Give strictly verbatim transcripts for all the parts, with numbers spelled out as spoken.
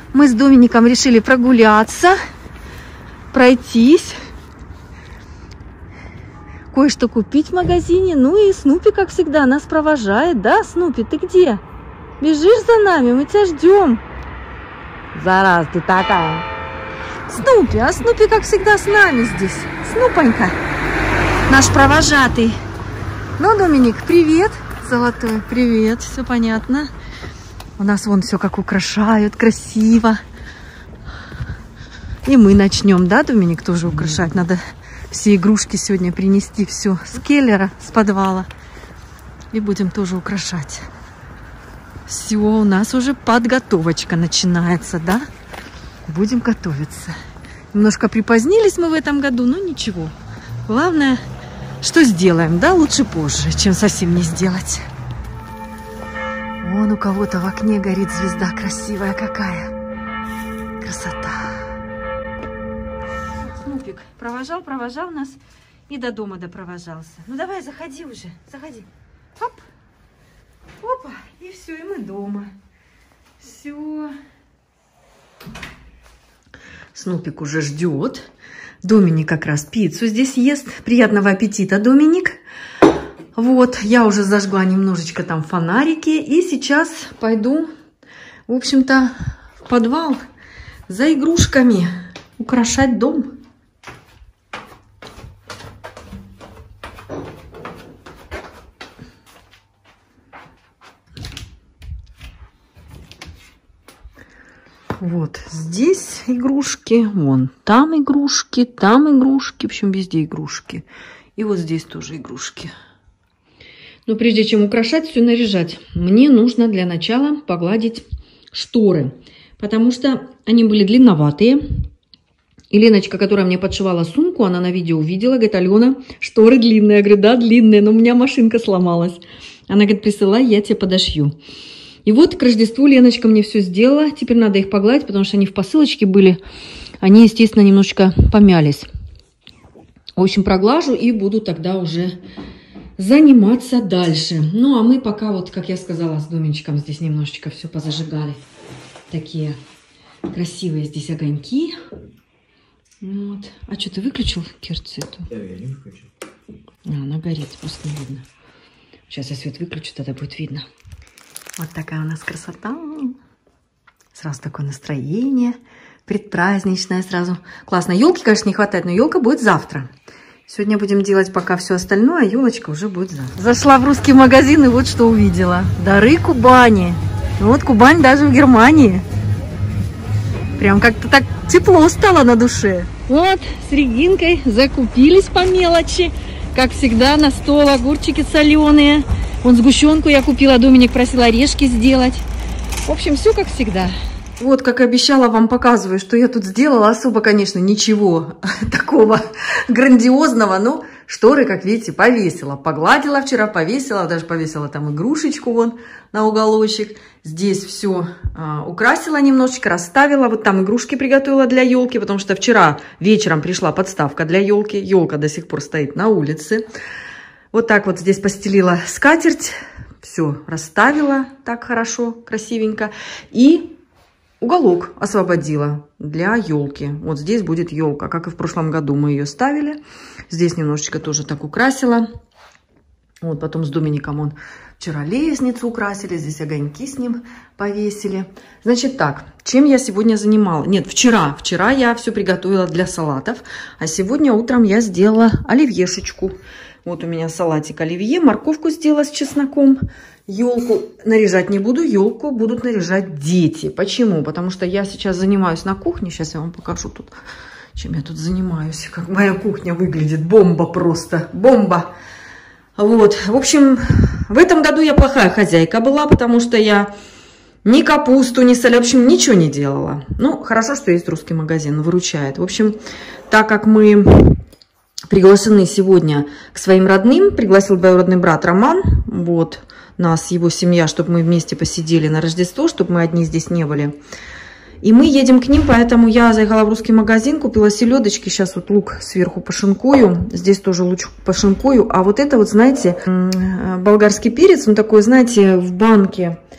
Мы с Домиником решили прогуляться, пройтись, кое-что купить в магазине. Ну и Снупи, как всегда, нас провожает. Да, Снупи, ты где? Бежишь за нами? Мы тебя ждем. Зараз ты такая. Снупи, а Снупи, как всегда, с нами здесь. Снупонька, наш провожатый. Ну, Доминик, привет. Золотой, привет. Все понятно. У нас вон все как украшают, красиво. И мы начнем, да, Доминик, тоже украшать. Надо все игрушки сегодня принести, все с келлера, с подвала. И будем тоже украшать. Все, у нас уже подготовочка начинается, да? Будем готовиться. Немножко припозднились мы в этом году, но ничего. Главное, что сделаем, да? Лучше позже, чем совсем не сделать. Вон у кого-то в окне горит звезда красивая какая. Красота. Снупик провожал, провожал нас и до дома допровожался. Ну давай, заходи уже, заходи. Оп. Опа, и все, и мы дома. Все. Снупик уже ждет. Доминик как раз пиццу здесь ест. Приятного аппетита, Доминик. Вот, я уже зажгла немножечко там фонарики. И сейчас пойду, в общем-то, в подвал за игрушками украшать дом. Вот здесь игрушки, вон там игрушки, там игрушки, в общем, везде игрушки. И вот здесь тоже игрушки. Но прежде чем украшать, все наряжать, мне нужно для начала погладить шторы, потому что они были длинноватые. И Леночка, которая мне подшивала сумку, она на видео увидела, говорит: Алена, шторы длинные. Я говорю: да, длинные, но у меня машинка сломалась. Она говорит: присылай, я тебе подошью. И вот к Рождеству Леночка мне все сделала. Теперь надо их погладить, потому что они в посылочке были. Они, естественно, немножечко помялись. В общем, проглажу и буду тогда уже заниматься дальше. Ну, а мы пока, вот, как я сказала, с Доминичком здесь немножечко все позажигали. Такие красивые здесь огоньки. Вот. А что, ты выключил керцу эту? Да, я не выключил. А, она горит, просто не видно. Сейчас я свет выключу, тогда будет видно. Вот такая у нас красота. Сразу такое настроение предпраздничное сразу. Классно. Елки, конечно, не хватает, но елка будет завтра. Сегодня будем делать пока все остальное, а елочка уже будет завтра. Зашла в русский магазин и вот что увидела. Дары Кубани. Вот Кубань даже в Германии. Прям как-то так тепло стало на душе. Вот с Регинкой закупились по мелочи. Как всегда, на стол огурчики соленые. Вон сгущенку я купила, Доминик просил орешки сделать. В общем, все как всегда. Вот, как обещала, вам показываю, что я тут сделала. Особо, конечно, ничего такого грандиозного, но шторы, как видите, повесила. Погладила вчера, повесила, даже повесила там игрушечку вон на уголочек. Здесь все а, украсила немножечко, расставила. Вот там игрушки приготовила для елки, потому что вчера вечером пришла подставка для елки. Елка до сих пор стоит на улице. Вот так вот здесь постелила скатерть, все расставила так хорошо, красивенько. И уголок освободила для елки. Вот здесь будет елка, как и в прошлом году мы ее ставили. Здесь немножечко тоже так украсила. Вот потом с Домиником он вчера лестницу украсили, здесь огоньки с ним повесили. Значит так, чем я сегодня занималась? Нет, вчера, вчера я все приготовила для салатов, а сегодня утром я сделала оливьешечку. Вот у меня салатик оливье, морковку сделала с чесноком. Елку наряжать не буду, елку будут наряжать дети. Почему? Потому что я сейчас занимаюсь на кухне. Сейчас я вам покажу тут, чем я тут занимаюсь. Как моя кухня выглядит. Бомба просто, бомба. Вот, в общем, в этом году я плохая хозяйка была, потому что я ни капусту, ни соль, в общем, ничего не делала. Ну, хорошо, что есть русский магазин, выручает. В общем, так как мы приглашены сегодня к своим родным, пригласил двоюродный брат Роман, вот, нас, его семья, чтобы мы вместе посидели на Рождество, чтобы мы одни здесь не были. И мы едем к ним, поэтому я заехала в русский магазин, купила селедочки, сейчас вот лук сверху пошинкую, здесь тоже лук пошинкую, а вот это вот, знаете, болгарский перец, он такой, знаете, в банке,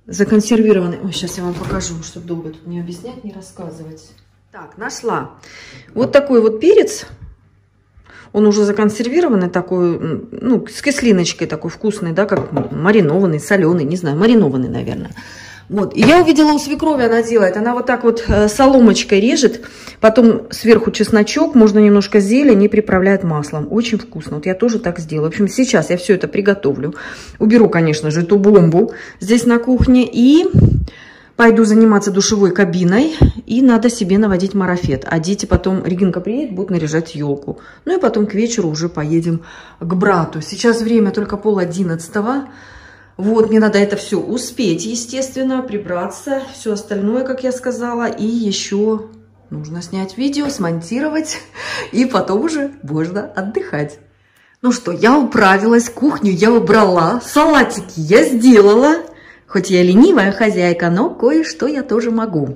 законсервированный. Ой, сейчас я вам покажу, чтобы долго тут не объяснять, не рассказывать. Так, нашла. Вот такой вот перец. Он уже законсервированный такой, ну, с кислиночкой такой вкусный, да, как маринованный, соленый, не знаю, маринованный, наверное. Вот, и я увидела у свекрови, она делает, она вот так вот соломочкой режет, потом сверху чесночок, можно немножко зелень и приправляет маслом. Очень вкусно. Вот я тоже так сделаю. В общем, сейчас я все это приготовлю. Уберу, конечно же, эту бомбу здесь на кухне и пойду заниматься душевой кабиной. И надо себе наводить марафет. А дети потом, Регинка приедет, будут наряжать елку. Ну и потом к вечеру уже поедем к брату. Сейчас время только пол одиннадцатого. Вот, мне надо это все успеть, естественно, прибраться, все остальное, как я сказала. И еще нужно снять видео, смонтировать, и потом уже можно отдыхать. Ну что, я управилась, кухню я убрала, салатики я сделала. Хоть я ленивая хозяйка, но кое-что я тоже могу.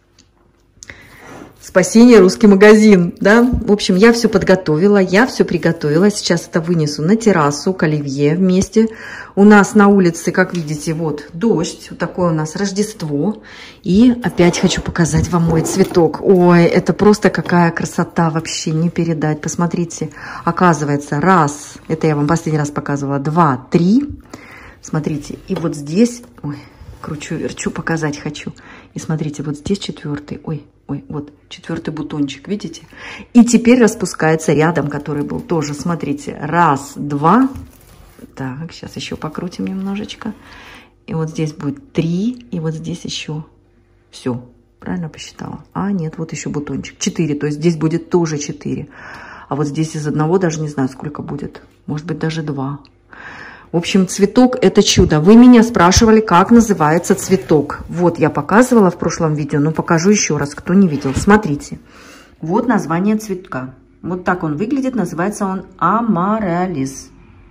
Спасение, русский магазин, да. В общем, я все подготовила, я все приготовила. Сейчас это вынесу на террасу к Оливье вместе. У нас на улице, как видите, вот дождь. Вот такое у нас Рождество. И опять хочу показать вам мой цветок. Ой, это просто какая красота, вообще не передать. Посмотрите, оказывается, раз, это я вам последний раз показывала, два, три. Смотрите, и вот здесь, ой, кручу-верчу, показать хочу. И смотрите, вот здесь четвертый, ой, ой, вот четвертый бутончик, видите? И теперь распускается рядом, который был тоже, смотрите, раз, два. Так, сейчас еще покрутим немножечко. И вот здесь будет три, и вот здесь еще все. Правильно посчитала? А, нет, вот еще бутончик. четыре, то есть здесь будет тоже четыре. А вот здесь из одного даже не знаю, сколько будет. Может быть, даже два. В общем, цветок – это чудо. Вы меня спрашивали, как называется цветок. Вот, я показывала в прошлом видео, но покажу еще раз, кто не видел. Смотрите, вот название цветка. Вот так он выглядит, называется он амаралис.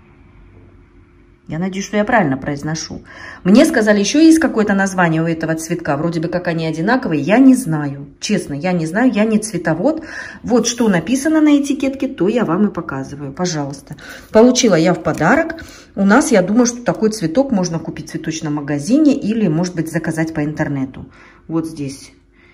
Я надеюсь, что я правильно произношу. Мне сказали, еще есть какое-то название у этого цветка. Вроде бы как они одинаковые. Я не знаю. Честно, я не знаю. Я не цветовод. Вот что написано на этикетке, то я вам и показываю. Пожалуйста. Получила я в подарок. У нас, я думаю, что такой цветок можно купить в цветочном магазине или, может быть, заказать по интернету. Вот здесь.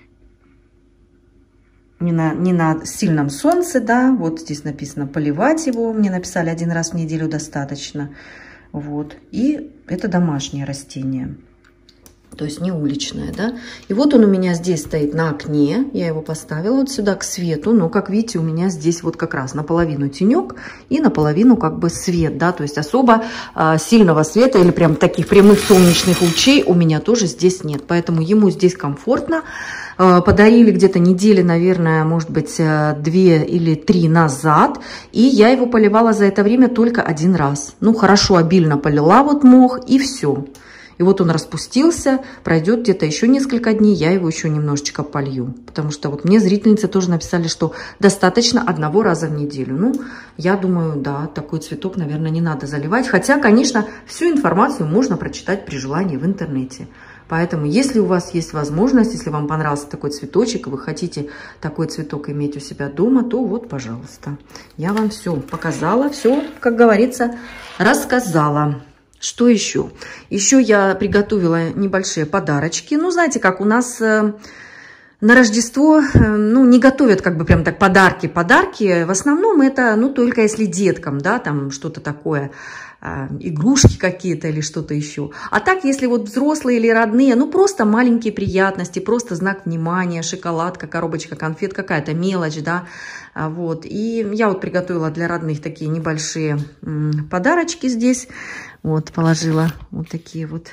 Не на, не на сильном солнце, да. Вот здесь написано поливать его. Мне написали один раз в неделю достаточно. Вот, и это домашнее растение, то есть не уличное, да. И вот он у меня здесь стоит на окне, я его поставила вот сюда к свету, но, как видите, у меня здесь вот как раз наполовину тенек и наполовину как бы свет, да, то есть особо а, сильного света или прям таких прямых солнечных лучей у меня тоже здесь нет, поэтому ему здесь комфортно. Подарили где-то недели, наверное, может быть, две или три назад. И я его поливала за это время только один раз. Ну, хорошо, обильно полила вот мох, и все. И вот он распустился, пройдет где-то еще несколько дней, я его еще немножечко полью. Потому что вот мне зрительницы тоже написали, что достаточно одного раза в неделю. Ну, я думаю, да, такой цветок, наверное, не надо заливать. Хотя, конечно, всю информацию можно прочитать при желании в интернете. Поэтому, если у вас есть возможность, если вам понравился такой цветочек, и вы хотите такой цветок иметь у себя дома, то вот, пожалуйста. Я вам все показала, все, как говорится, рассказала. Что еще? Еще я приготовила небольшие подарочки. Ну, знаете, как у нас э, на Рождество, э, ну, не готовят как бы прям так подарки. Подарки в основном это, ну, только если деткам, да, там что-то такое, э, игрушки какие-то или что-то еще. А так, если вот взрослые или родные, ну, просто маленькие приятности, просто знак внимания, шоколадка, коробочка конфет, какая-то мелочь, да. Вот. И я вот приготовила для родных такие небольшие м, подарочки здесь. Вот, положила вот такие вот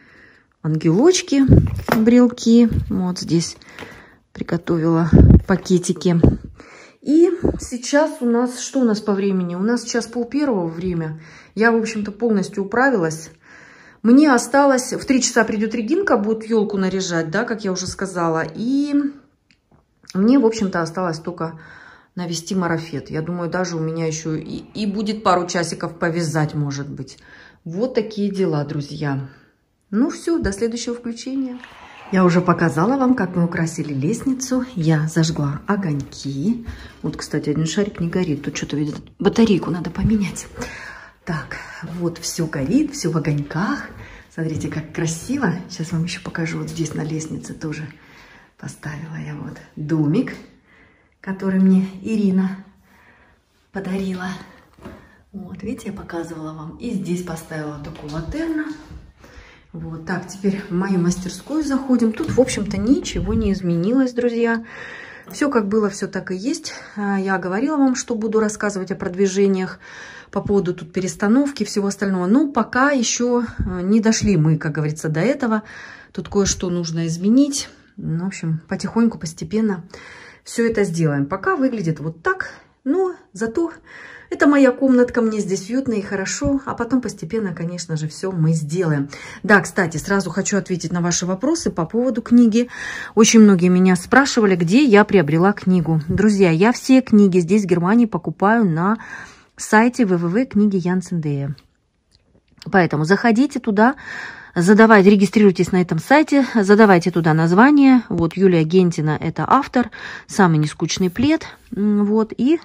ангелочки, брелки. Вот здесь приготовила пакетики. И сейчас у нас, что у нас по времени? У нас сейчас пол первого время. Я, в общем-то, полностью управилась. Мне осталось, в три часа придет Регинка, будет елку наряжать, да, как я уже сказала. И мне, в общем-то, осталось только навести марафет. Я думаю, даже у меня еще и, и будет пару часиков повязать, может быть. Вот такие дела, друзья. Ну все, до следующего включения. Я уже показала вам, как мы украсили лестницу. Я зажгла огоньки. Вот, кстати, один шарик не горит. Тут что-то, видит, батарейку надо поменять. Так, вот все горит, все в огоньках. Смотрите, как красиво. Сейчас вам еще покажу. Вот здесь на лестнице тоже поставила я вот домик, который мне Ирина подарила. Вот, видите, я показывала вам. И здесь поставила такую латерну. Вот, так, теперь в мою мастерскую заходим. Тут, в общем-то, ничего не изменилось, друзья. Все как было, все так и есть. Я говорила вам, что буду рассказывать о продвижениях по поводу тут перестановки и всего остального. Но пока еще не дошли мы, как говорится, до этого. Тут кое-что нужно изменить. Ну, в общем, потихоньку, постепенно все это сделаем. Пока выглядит вот так, но зато это моя комнатка, мне здесь уютно и хорошо, а потом постепенно, конечно же, все мы сделаем. Да, кстати, сразу хочу ответить на ваши вопросы по поводу книги. Очень многие меня спрашивали, где я приобрела книгу. Друзья, я все книги здесь, в Германии, покупаю на сайте вэ вэ вэ точка книги янсен точка дэ е. Поэтому заходите туда, задавайте, регистрируйтесь на этом сайте, задавайте туда название. Вот Юлия Гентина – это автор, самый нескучный плед. Вот, и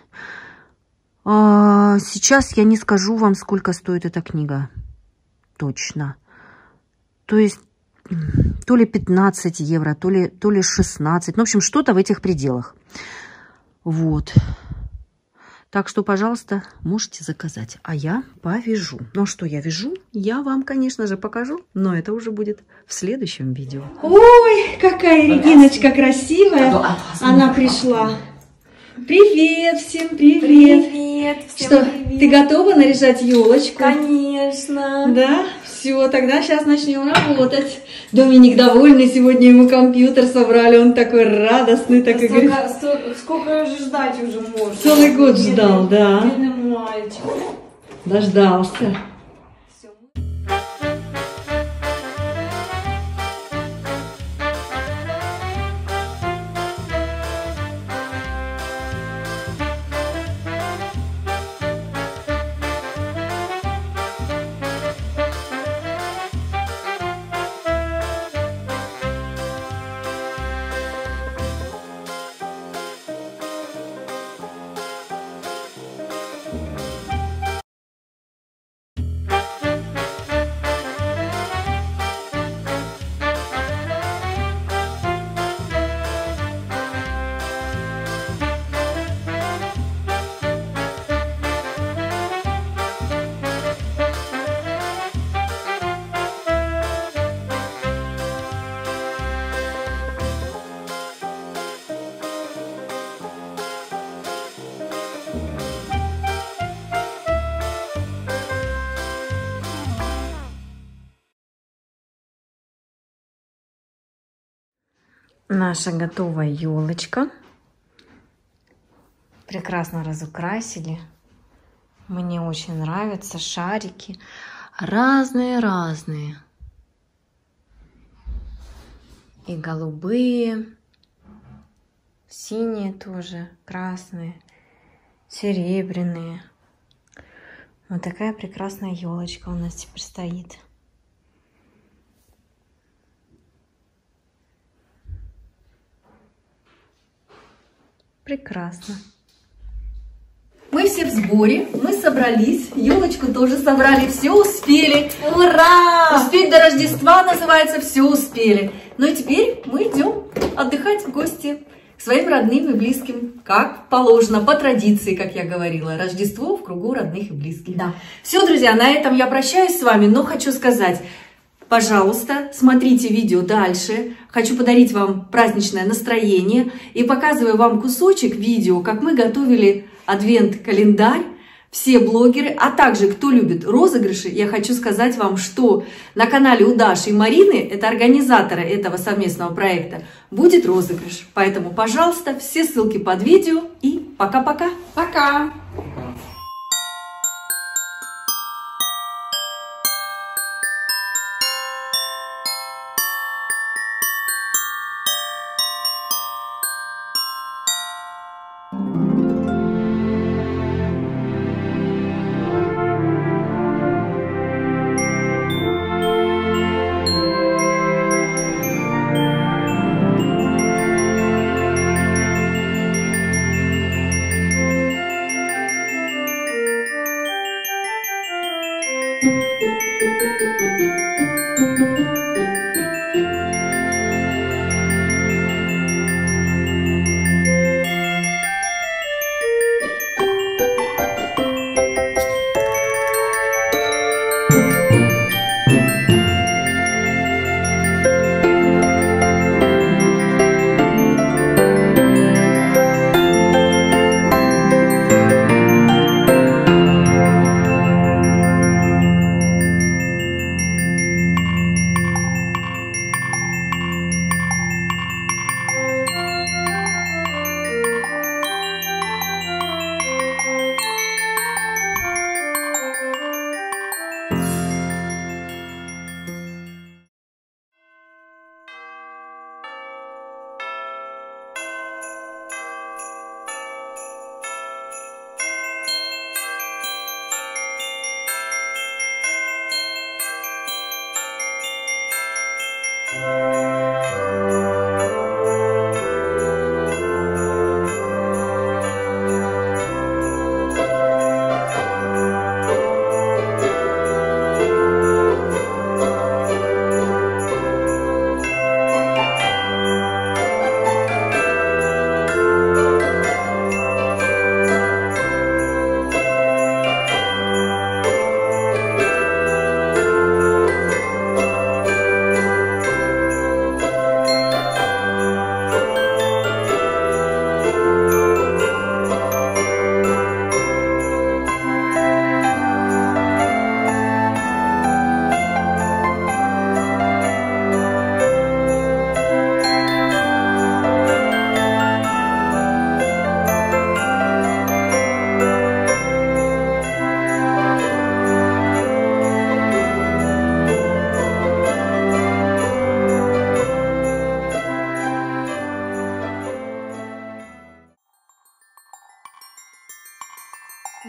а, сейчас я не скажу вам, сколько стоит эта книга. Точно. То есть, то ли пятнадцать евро, то ли, то ли шестнадцать. Ну, в общем, что-то в этих пределах. Вот. Так что, пожалуйста, можете заказать. А я повяжу. Ну, что я вяжу, я вам, конечно же, покажу. Но это уже будет в следующем видео. Ой, какая Региночка красивая. Она пришла. Привет, всем привет. Привет, всем что, привет. Ты готова наряжать елочку? Конечно. Да? Все, тогда сейчас начнем работать. Доминик довольный, сегодня ему компьютер собрали, он такой радостный. Такой, сколько, говорит, сто, сколько же ждать уже можно? Целый год бедный, ждал, да. Бедный мальчик. Дождался. Наша готовая елочка. Прекрасно разукрасили. Мне очень нравятся шарики. Разные-разные. И голубые, синие тоже, красные, серебряные. Вот такая прекрасная елочка у нас теперь стоит. Прекрасно. Мы все в сборе, мы собрались, елочку тоже собрали, все успели. Ура! Успеть до Рождества называется, все успели. Ну и теперь мы идем отдыхать в гости к своим родным и близким, как положено, по традиции, как я говорила. Рождество в кругу родных и близких. Да. Все, друзья, на этом я прощаюсь с вами, но хочу сказать, пожалуйста, смотрите видео дальше. Хочу подарить вам праздничное настроение и показываю вам кусочек видео, как мы готовили адвент-календарь, все блогеры, а также кто любит розыгрыши. Я хочу сказать вам, что на канале у Даши и Марины, это организаторы этого совместного проекта, будет розыгрыш. Поэтому, пожалуйста, все ссылки под видео и пока-пока. Пока!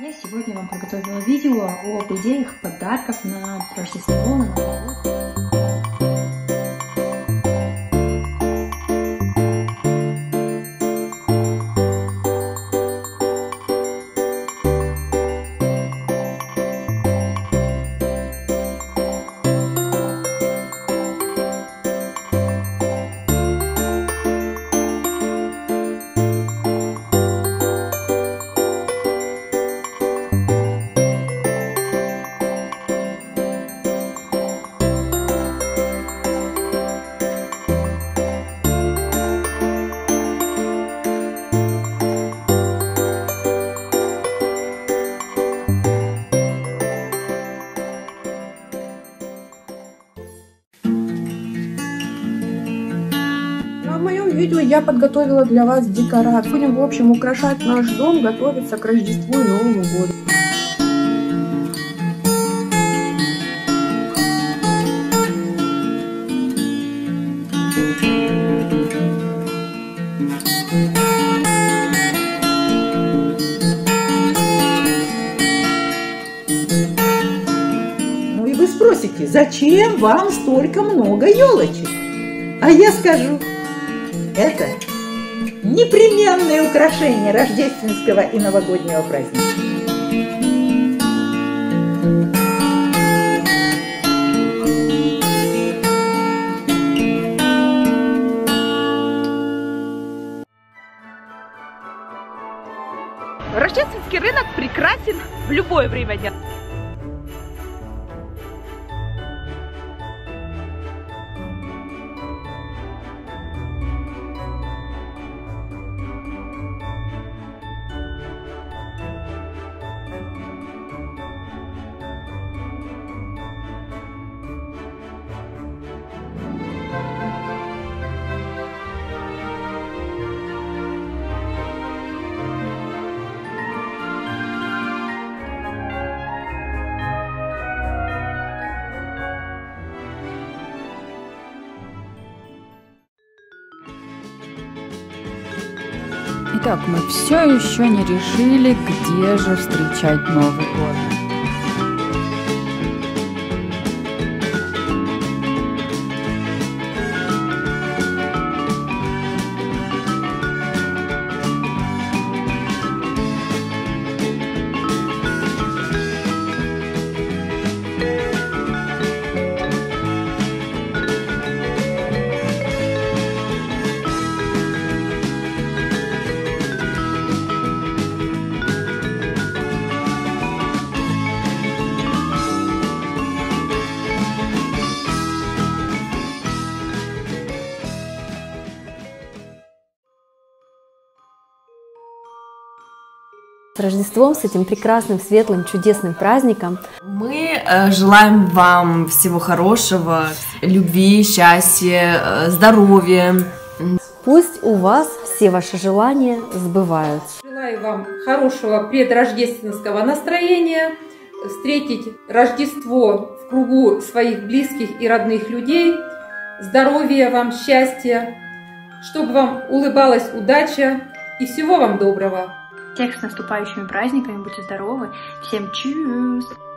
Я сегодня вам подготовила видео об идеях подарков на Рождество, на Новый год. В моем видео я подготовила для вас декорацию. Будем, в общем, украшать наш дом, готовиться к Рождеству и Новому году. Ну и вы спросите, зачем вам столько много елочек? А я скажу, это непременное украшение рождественского и новогоднего праздника. Рождественский рынок прекрасен в любое время дня. Итак, мы все еще не решили, где же встречать Новый год. С Рождеством, с этим прекрасным, светлым, чудесным праздником. Мы э, желаем вам всего хорошего, любви, счастья, э, здоровья. Пусть у вас все ваши желания сбываются. Желаю вам хорошего предрождественского настроения, встретить Рождество в кругу своих близких и родных людей, здоровья вам, счастья, чтобы вам улыбалась удача и всего вам доброго. Всех с наступающими праздниками, будьте здоровы, всем чус!